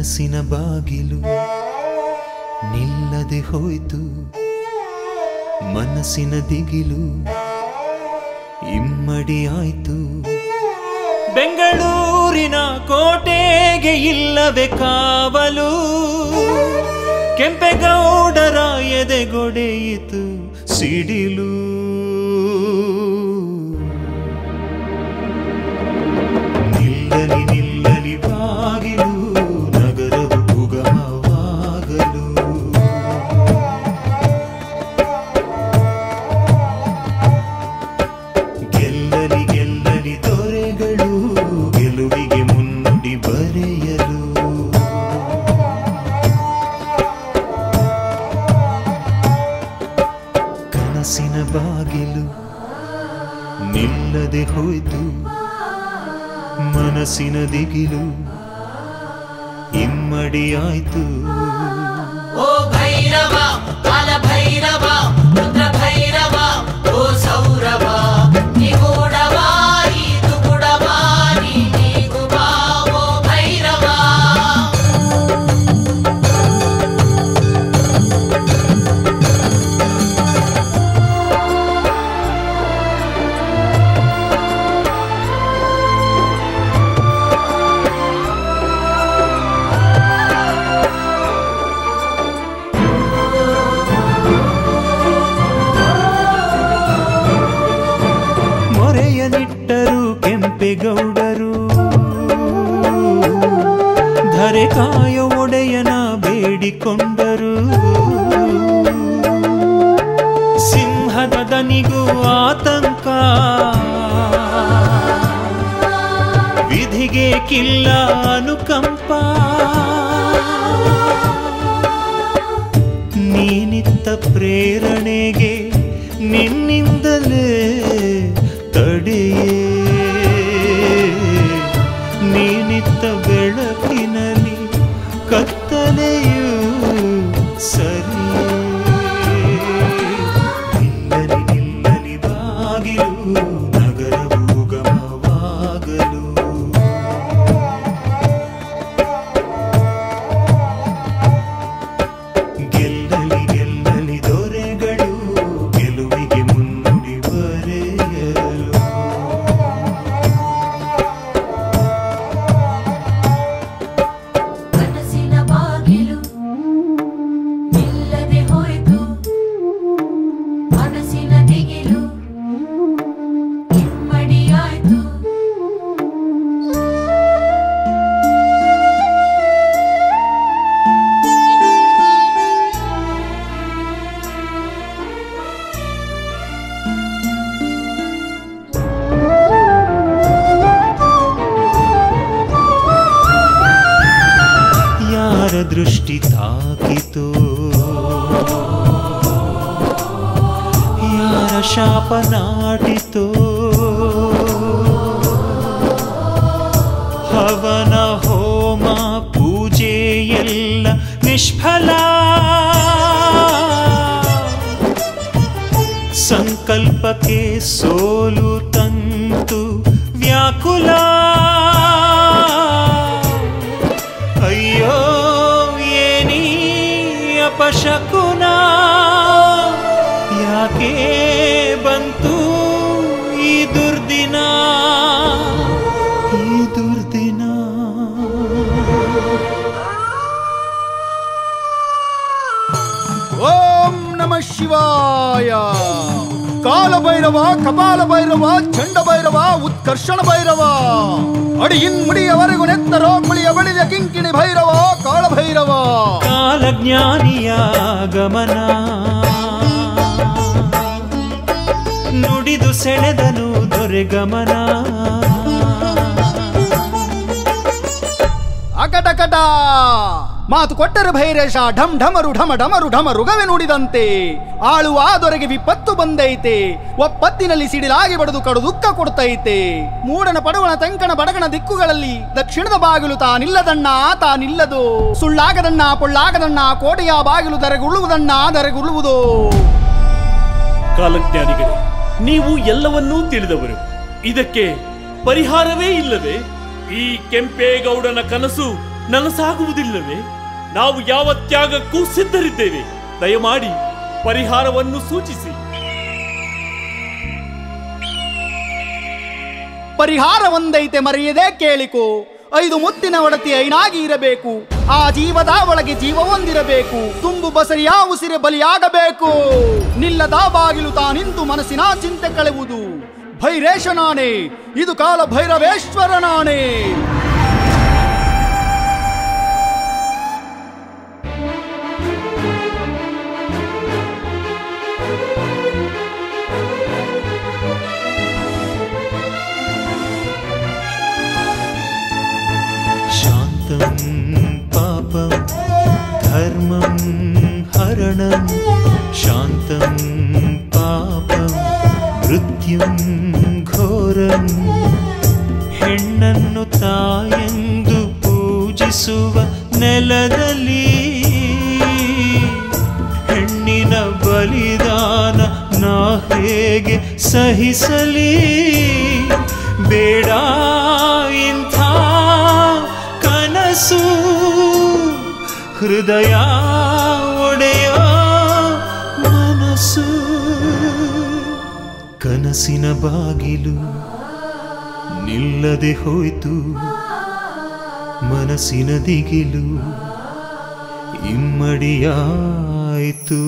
ಕನಸಿನ ಬಾಗಿಲು ನಿಲ್ಲದೆ ಹೋಯ್ತು, ಮನಸ್ಸಿನ ದಿಗಿಲು ಇಮ್ಮಡಿ ಆಯ್ತು. ಬೆಂಗಳೂರಿನ ಕೋಟೆಗೆ ಇಲ್ಲವೇ ಕಾವಲು, ಕೆಂಪೇಗೌಡರ ಎದೆಗೊಡೆಯಿತು ಸಿಡಿಲು. ನಿಲ್ಲಲಿ ನಿಲ್ಲಲಿ ಬಾಗಿಲು, ನಗರವು ಉಗಮವಾಗಲು. ಗೆಲ್ಲಲಿ ಗೆಲ್ಲಲಿ ದೊರೆಗಳು, ಗೆಲುವಿಗೆ ಮುನ್ನುಡಿ ಬರೆಯಲು. ಕನಸಿನ ಬಾಗಿಲು ನಿಲ್ಲದೆ ಹೋಯ್ತು, ಮನಸ್ಸಿನ ದಿಗಿಲು ಇಮ್ಮಡಿಯಾಯ್ತು. ಓ ಭೈರವ ಕಾಲ ಭೈರವ ರುದ್ರ ಭೈರವ ಓ ಸೌರವ ನಿಗೂಢವ ಇದು ಗುಡವ ನೀಗೂ ಬಾ ಓ ಭೈರವ. ನಿಟ್ಟರು ಕೆಂಪೇಗೌಡರು, ಧರೆ ಕಾಯ ಒಡೆಯನ ಬೇಡಿಕೊಂಡರು. ಸಿಂಹದ ದನಿಗೂ ಆತಂಕ, ವಿಧಿಗೆ ಕಿಲ್ಲ ಅನುಕಂಪ. ನೀನಿತ್ತ ಪ್ರೇರಣೆಗೆ ನಿನ್ನಿಂದಲೇ ತಡೆಯೇ, ನೀನಿತ್ತ ಬೆಳಕಿನಲ್ಲಿ ಕತ್ತಲೆಯು ಸರಿಯೇ. ನಿಲ್ಲಲಿ ನಿಲ್ಲಲಿ ಬಾಗಿಲು, ನಗರವು ಉಗಮವಾಗಲು. ಗೆಲ್ಲಲಿ ಗೆಲ್ಲಲಿ ದೊರೆಗಳು, ಗೆಲುವಿಗೆ ಮುನ್ನುಡಿ ಬರೆಯಲು. ಕನಸಿನ ಬಾಗಿಲು ನಿಲ್ಲದೆ ಹೋಯ್ತು, ಮನಸ್ಸಿನ ದಿಗಿಲು ಇಮ್ಮಡಿಯಾಯ್ತು. ಯಾರ ದೃಷ್ಟಿ ತಾಕಿತೋ, ಯಾರ ಶಾಪ ನಾಟಿತೋ, ಹವನ ಹೋಮ ಪೂಜೆ ಎಲ್ಲ ನಿಷ್ಫಲ. ಸಂಕಲ್ಪಕ್ಕೆ ಸೋಲು ತಂತು ವ್ಯಾಕುಲ. ಅಯ್ಯೋ ಏನಿ ಅಪಶಕುನ, ಯಾಕೆ ಬಂತು ಈ ದುರ್ದಿನ, ಈ ದುರ್ದಿನ. ಓಂ ನಮಃ ಶಿವಾಯ. ಕಾಲಭೈರವ ಕಪಾಲ ಭೈರವ ಚಂಡ ಭೈರವ ಉತ್ಕರ್ಷಣ ಭೈರವ, ಅಡಿಯಿನ್ ಮುಡಿಯವರೆಗೂ ನೆತ್ತರೋ ಕುಳಿಯ ಬಳಿದ ಕಿಂಕಿಣಿ ಭೈರವ ಕಾಳಭೈರವ. ಕಾಲಜ್ಞಾನಿಯ ಗಮನ, ನುಡಿದು ಸೆಳೆದನು ದೊರೆಗಮನ. ಅಕಟಕಟ ಮಾತು ಕೊಟ್ಟರೆ ಭೈರೇಶ, ಢಮ್ ಢಮರು ಢಮ ಢಮರು ಢಮರುಗವೆ ನುಡಿದಂತೆ. ಆಳುವ ದೊರೆಗೆ ವಿಪತ್ತು ಬಂದೈತೆ, ಒಪ್ಪತ್ತಿನಲ್ಲಿ ಸಿಡಿಲಾಗಿ ಬಡದು ಕಡು ದುಃಖ ಕೊಡ್ತೈತೆ. ಮೂಡನ ಪಡುವಣ ತಂಕಣ ಬಡಗಣ ದಿಕ್ಕುಗಳಲ್ಲಿ ದಕ್ಷಿಣದ ಬಾಗಿಲು ತಾನಿಲ್ಲದಣ್ಣ ತಾನಿಲ್ಲದು. ಸುಳ್ಳಾಗದಣ್ಣ ಪೊಳ್ಳಾಗದಣ್ಣ, ಕೋಟೆಯ ಬಾಗಿಲು ದರೆಗುಳ್ಳುವುದಣ್ಣ ದರೆಗುಳ್ಳುವುದು. ಕಾಲಜ್ಞಾನಿಗಳೇ, ನೀವು ಎಲ್ಲವನ್ನೂ ತಿಳಿದವರು, ಇದಕ್ಕೆ ಪರಿಹಾರವೇ ಇಲ್ಲವೇ? ಈ ಕೆಂಪೇಗೌಡನ ಕನಸು ನನಸಾಗುವುದಿಲ್ಲವೇ? ನಾವು ಯಾವ ತ್ಯಾಗಕ್ಕೂ ಸಿದ್ಧರಿದ್ದೇವೆ. ದಯಮಾಡಿ ಪರಿಹಾರವನ್ನು ಸೂಚಿಸಿ. ಪರಿಹಾರ ಒಂದೈತೆ, ಮರೆಯದೆ ಕೇಳಿಕೋ. 5 ಮುತ್ತಿನ ಒಡತಿ ಐನಾಗಿ ಇರಬೇಕು. ಆ ಜೀವದ ಒಳಗೆ ಜೀವ ಹೊಂದಿರಬೇಕು. ತುಂಬು ಬಸರಿಯ ಉಸಿರೆ ಬಲಿಯಾಗಬೇಕು. ನಿಲ್ಲದ ಬಾಗಿಲು ತಾನಿಂತು ಮನಸ್ಸಿನ ಚಿಂತೆ ಕಳೆಯುವುದು. ಭೈರೇಶನಾಣೆ, ಇದು ಕಾಲ ಭೈರವೇಶ್ವರನಾಣೆ. पापं धर्मं हरणं शान्तं पापं मृत्युं घोरं ಹೆಣ್ಣನ್ನು ತಾಯೆಂದು ಪೂಜಿಸುವ ನೆಲದಲ್ಲಿ ಹೆಣ್ಣಿನ ಬಲಿದಾನ ನಾ ಹೇಗೆ ಸಹಿಸಲಿ? ಬೇಡ ಇಂಥ ಕನಸು, ಹೃದಯ ಒಡೆಯೋ ಮನಸ್ಸು. ಕನಸಿನ ಬಾಗಿಲು ನಿಲ್ಲದೆ ಹೋಯ್ತು, ಮನಸ್ಸಿನ ದಿಗಿಲು ಇಮ್ಮಡಿಯಾಯಿತು.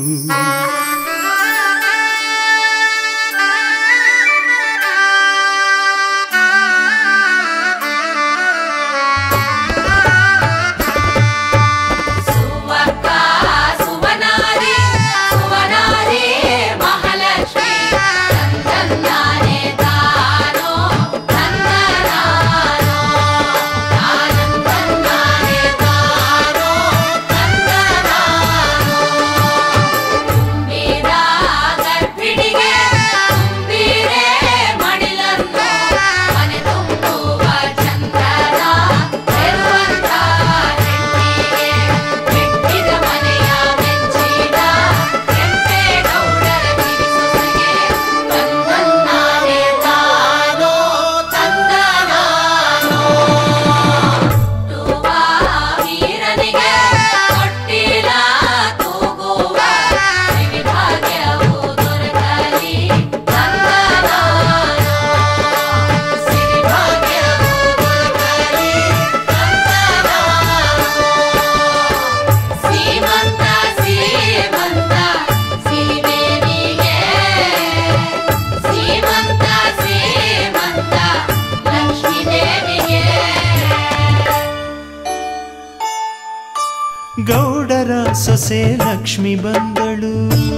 ಗೌಡರ ಸೊಸೆ ಲಕ್ಷ್ಮಿ ಬಂದಳು,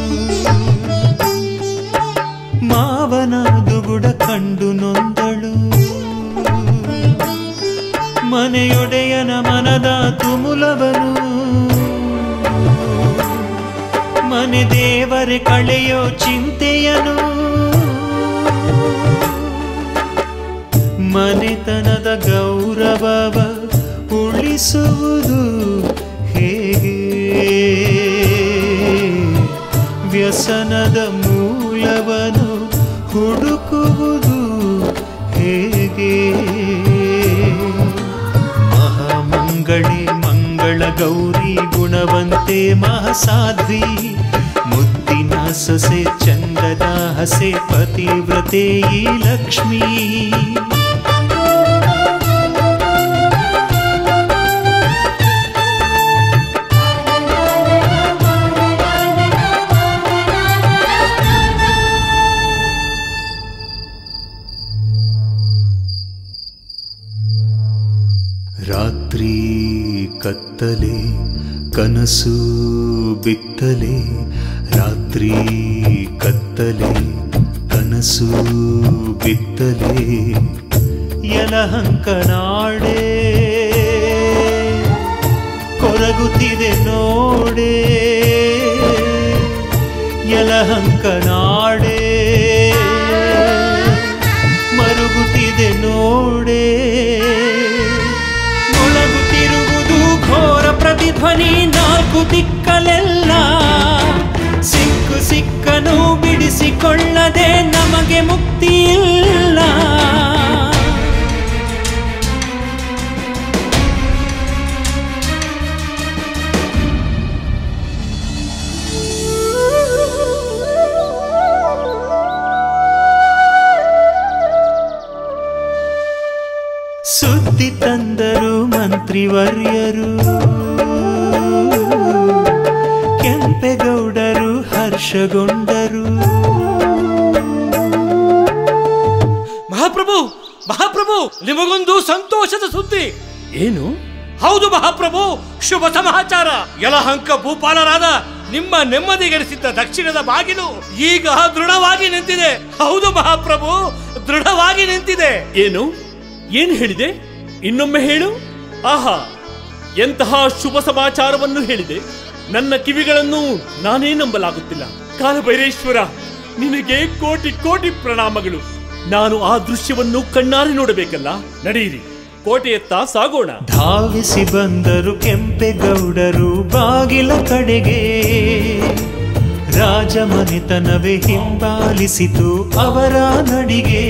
ಮಾವನ ದುಗುಡ ಕಂಡು ನೊಂದಳು. ಮನೆಯೊಡೆಯನ ಮನದ ತುಮುಲವನು, ಮನೆ ದೇವರೇ ಕಳೆಯೋ ಚಿಂತೆಯನು. ಮನೆತನದ ಗೌರವವ ಉಳಿಸುವುದು ಹೇಗೆ? ವ್ಯಸನದ ಮೂಲವನು ಹುಡುಕುವುದು ಹೇಗೆ? ಮಹಾಮಂಗಳೇ ಮಂಗಳ ಗೌರಿ ಗುಣವಂತೆ ಮಹಾಸಾಧ್ವಿ, ಮುದ್ದಿನ ಸೊಸೆ ಚಂದದ ಹಸೆ ಪತಿವ್ರತೆ ಈ ಲಕ್ಷ್ಮೀ. ರಾತ್ರಿ ಕತ್ತಲೆ ಕನಸು ಬಿತ್ತಲೆ, ರಾತ್ರಿ ಕತ್ತಲೆ ಕನಸು ಬಿತ್ತಲೆ. ಯಲಹಂಕನಾಡೆ ಕೊರಗುತ್ತಿದೆ ನೋಡೆ, ಯಲಹಂಕನಾಡೆ ಮರುಗುತ್ತಿದೆ ನೋಡೆ. ಘೋರ ಪ್ರತಿಧ್ವನಿ ನಾಲ್ಕು ದಿಕ್ಕಲೆಲ್ಲ, ಸಿಕ್ಕು ಸಿಕ್ಕನು ಬಿಡಿಸಿಕೊಳ್ಳದೆ ನಮಗೆ ಮುಕ್ತಿ ಇಲ್ಲ. ಸುದ್ದಿ ತಂದರು ಮಂತ್ರಿವರ್ಯರು, ಕೆಂಪೇಗೌಡರು ಹರ್ಷಗೊಂಡರು. ಮಹಾಪ್ರಭು, ಮಹಾಪ್ರಭು, ನಿಮಗೊಂದು ಸಂತೋಷದ ಸುದ್ದಿ. ಏನು? ಹೌದು ಮಹಾಪ್ರಭು, ಶುಭ ಸಮಾಚಾರ. ಯಲಹಂಕ ಭೂಪಾಲರಾದ ನಿಮ್ಮ ನೆಮ್ಮದಿಗೆನಿಸಿದ್ದ ದಕ್ಷಿಣದ ಬಾಗಿಲು ಈಗ ದೃಢವಾಗಿ ನಿಂತಿದೆ. ಹೌದು ಮಹಾಪ್ರಭು, ದೃಢವಾಗಿ ನಿಂತಿದೆ. ಏನು ಏನು ಹೇಳಿದೆ? ಇನ್ನೊಮ್ಮೆ ಹೇಳು. ಆಹಾ, ಎಂತಹ ಶುಭ ಸಮಾಚಾರವನ್ನು ಹೇಳಿದೆ. ನನ್ನ ಕಿವಿಗಳನ್ನು ನಾನೇ ನಂಬಲಾಗುತ್ತಿಲ್ಲ. ಕಾಲಭೈರೇಶ್ವರ, ನಿನಗೆ ಕೋಟಿ ಕೋಟಿ ಪ್ರಣಾಮಗಳು. ನಾನು ಆ ದೃಶ್ಯವನ್ನು ಕಣ್ಣಾರೆ ನೋಡಬೇಕಲ್ಲ. ನಡೆಯಿರಿ, ಕೋಟೆಯತ್ತ ಸಾಗೋಣ. ಧಾವಿಸಿ ಬಂದರು ಕೆಂಪೇಗೌಡರು ಬಾಗಿಲ ಕಡೆಗೆ. ರಾಜಮನೆತನವೇ ಹಿಂಬಾಲಿಸಿತು ಅವರ ನಡಿಗೆ.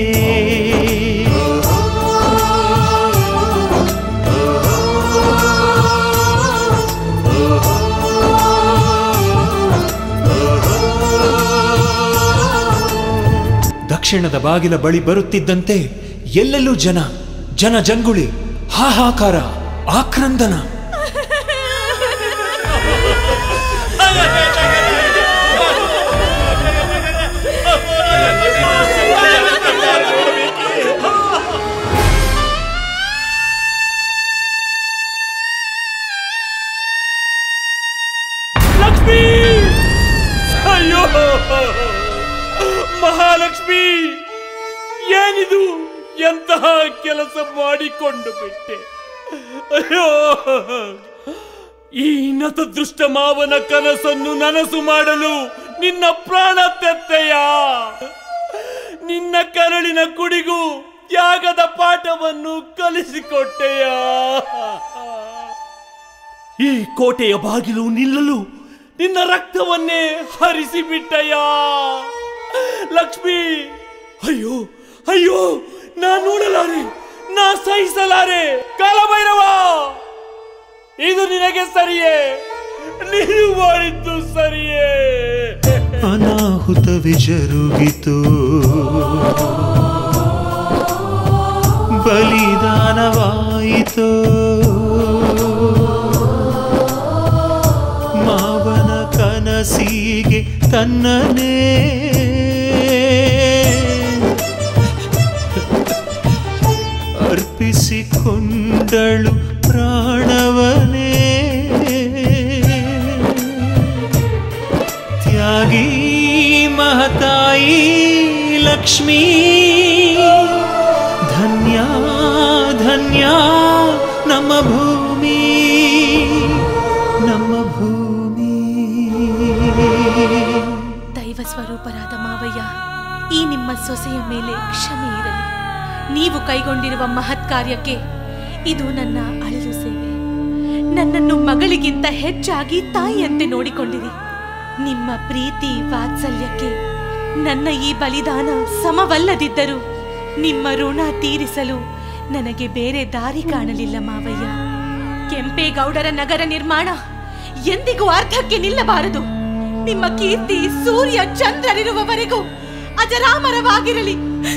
ದಕ್ಷಿಣದ ಬಾಗಿಲ ಬಳಿ ಬರುತ್ತಿದ್ದಂತೆ ಎಲ್ಲೆಲ್ಲೂ ಜನ ಜಂಗುಳಿ, ಹಾಹಾಕಾರ, ಆಕ್ರಂದನ. ಲಕ್ಷ್ಮಿ! ಅಯ್ಯೋ ಮಹಾಲಕ್ಷ್ಮಿ, ಏನಿದು? ಎಂತಹ ಕೆಲಸ ಮಾಡಿಕೊಂಡು ಬಿಟ್ಟೆ. ಅಯ್ಯೋ, ಈ ನತದೃಷ್ಟ ಮಾವನ ಕನಸನ್ನು ನನಸು ಮಾಡಲು ನಿನ್ನ ಪ್ರಾಣ ತೆತ್ತೆಯ. ನಿನ್ನ ಕರಳಿನ ಕುಡಿಗೂ ತ್ಯಾಗದ ಪಾಠವನ್ನು ಕಲಿಸಿಕೊಟ್ಟೆಯ. ಈ ಕೋಟೆಯ ಬಾಗಿಲು ನಿಲ್ಲಲು ನಿನ್ನ ರಕ್ತವನ್ನೇ ಹರಿಸಿಬಿಟ್ಟಯ್ಯ ಲಕ್ಷ್ಮಿ. ಅಯ್ಯೋ ಅಯ್ಯೋ, ನಾ ನೋಡಲಾರೆ, ನಾ ಸಹಿಸಲಾರೆ. ಕಾಲಭೈರವ, ಇದು ನಿನಗೆ ಸರಿಯೇ? ನೀನು ಮಾಡಿದ್ದು ಸರಿಯೇ? ಅನಾಹುತವೇ ಜರುಗಿತು, ಬಲಿದಾನವಾಯಿತು. ಮಾವನ ಕನಸಿಗೆ ತನ್ನನೇ ಅರ್ಪಿಸಿಕೊಂಡಳು ಪ್ರಾಣವನೇ. ತ್ಯಾಗಿ ಮಹತಾಯಿ ಲಕ್ಷ್ಮೀ, ಧನ್ಯ ಧನ್ಯ ನಮ್ಮ ಭೂಮಿ, ನಮ್ಮ ಭೂಮಿ. ದೈವ ಸ್ವರೂಪರಾದ ಮಾವಯ್ಯ, ಈ ನಿಮ್ಮ ಸೊಸೆಯ ಮೇಲೆ ಕ್ಷಮೆ ಇರಲಿ. ನೀವು ಕೈಗೊಂಡಿರುವ ಮಹತ್ ಕಾರ್ಯಕ್ಕೆ ಇದು ನನ್ನ ಅಳಿಲು ಸೇವೆ. ನನ್ನನ್ನು ಮಗಳಿಗಿಂತ ಹೆಚ್ಚಾಗಿ ತಾಯಿಯಂತೆ ನೋಡಿಕೊಂಡಿರಿ. ನಿಮ್ಮ ಪ್ರೀತಿ ವಾತ್ಸಲ್ಯಕ್ಕೆ ನನ್ನ ಈ ಬಲಿದಾನ ಸಮವಲ್ಲದಿದ್ದರೂ ನಿಮ್ಮ ಋಣ ತೀರಿಸಲು ನನಗೆ ಬೇರೆ ದಾರಿ ಕಾಣಲಿಲ್ಲ ಮಾವಯ್ಯ. ಕೆಂಪೇಗೌಡರ ನಗರ ನಿರ್ಮಾಣ ಎಂದಿಗೂ ಅರ್ಧಕ್ಕೆ ನಿಲ್ಲಬಾರದು. ನಿಮ್ಮ ಕೀರ್ತಿ ಸೂರ್ಯ ಚಂದ್ರರಿರುವವರೆಗೂ ಅಜರಾಮರವಾಗಿರಲಿ.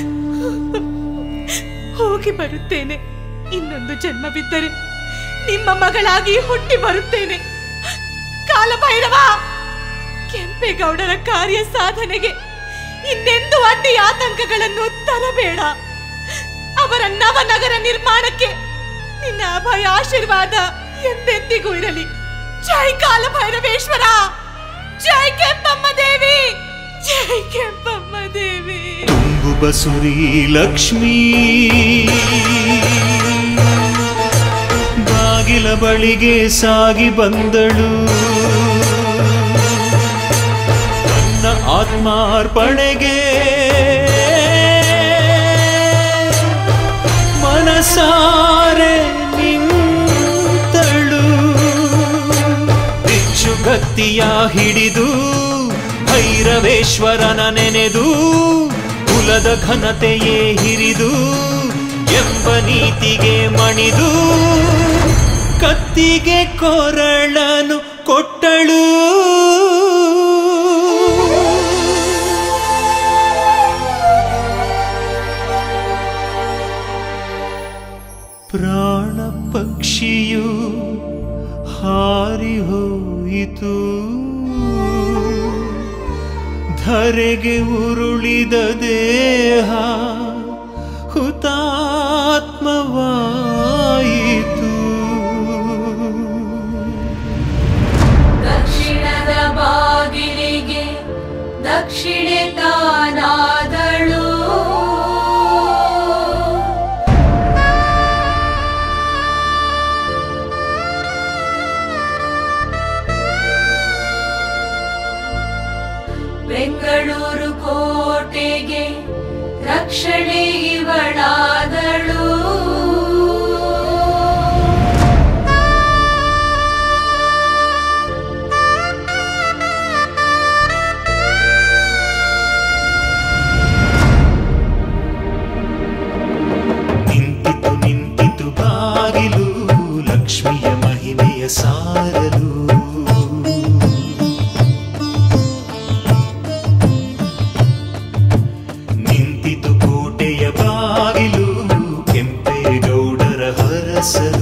ಹೋಗಿ ಬರುತ್ತೇನೆ. ಇನ್ನೊಂದು ಜನ್ಮವಿದ್ದರೆ ನಿಮ್ಮ ಮಗಳಾಗಿ ಹುಟ್ಟಿ ಬರುತ್ತೇನೆ. ಕಾಲಭೈರವ, ಕೆಂಪೇಗೌಡರ ಕಾರ್ಯ ಸಾಧನೆಗೆ ಇನ್ನೆಂದು ಅಡ್ಡಿ ಆತಂಕಗಳನ್ನು ತರಬೇಡ. ಅವರ ನವನಗರ ನಿರ್ಮಾಣಕ್ಕೆ ನಿನ್ನ ಅಭಯ ಆಶೀರ್ವಾದ ಎಂದೆಂದಿಗೂ ಇರಲಿ. ಜೈ ಕಾಲಭೈರವೇಶ್ವರ, ಜೈ ಕೆಂಪಮ್ಮ ದೇವಿ, ಜೈ ಕೆಂಪಮ್ಮ ದೇವಿ. ತುಂಬು ಬಸುರಿ ಲಕ್ಷ್ಮೀ ಬಾಗಿಲ ಬಳಿಗೆ ಸಾಗಿ ಬಂದಳು. ತನ್ನ ಆತ್ಮಾರ್ಪಣೆಗೆ ಮನಸಾರೆ ನಿಂತಳು. ಬಿಚ್ಚುಗತ್ತಿಯ ಹಿಡಿದು ಭೈರವೇಶ್ವರನ ನೆನೆದು ಕುಲದ ಘನತೆಯೇ ಹಿರಿದು ಎಂಬ ನೀತಿಗೆ ಮಣಿದು ಕತ್ತಿಗೆ ಕೊರಳನು ಕೊಟ್ಟಳು. ಪ್ರಾಣ ಪಕ್ಷಿಯು ಹಾರಿ ಹೋಯಿತು, ಧರೆಗೆ ಉರುಳಿದ ದೇಹ ಹುತಾತ್ಮವಾಯಿತು. ದಕ್ಷಿಣದ ಬಾಗಿಲಿಗೆ ದಕ್ಷಿಣೆ ತಾನಾದಳು, ಬೆಂಗಳೂರು ಕೋಟೆಗೆ ರಕ್ಷಣೆ ಇವಳಾದಳು. ನಿಂತಿತು ನಿಂತಿತು ಬಾಗಿಲು ಲಕ್ಷ್ಮಿಯ ಮಹಿಮೆಯ ಸಾರಲು. ನಿಂತಿತು ಕೋಟೆಯ ಬಾಗಿಲು ಕೆಂಪೇಗೌಡರ ಹರಸಲು.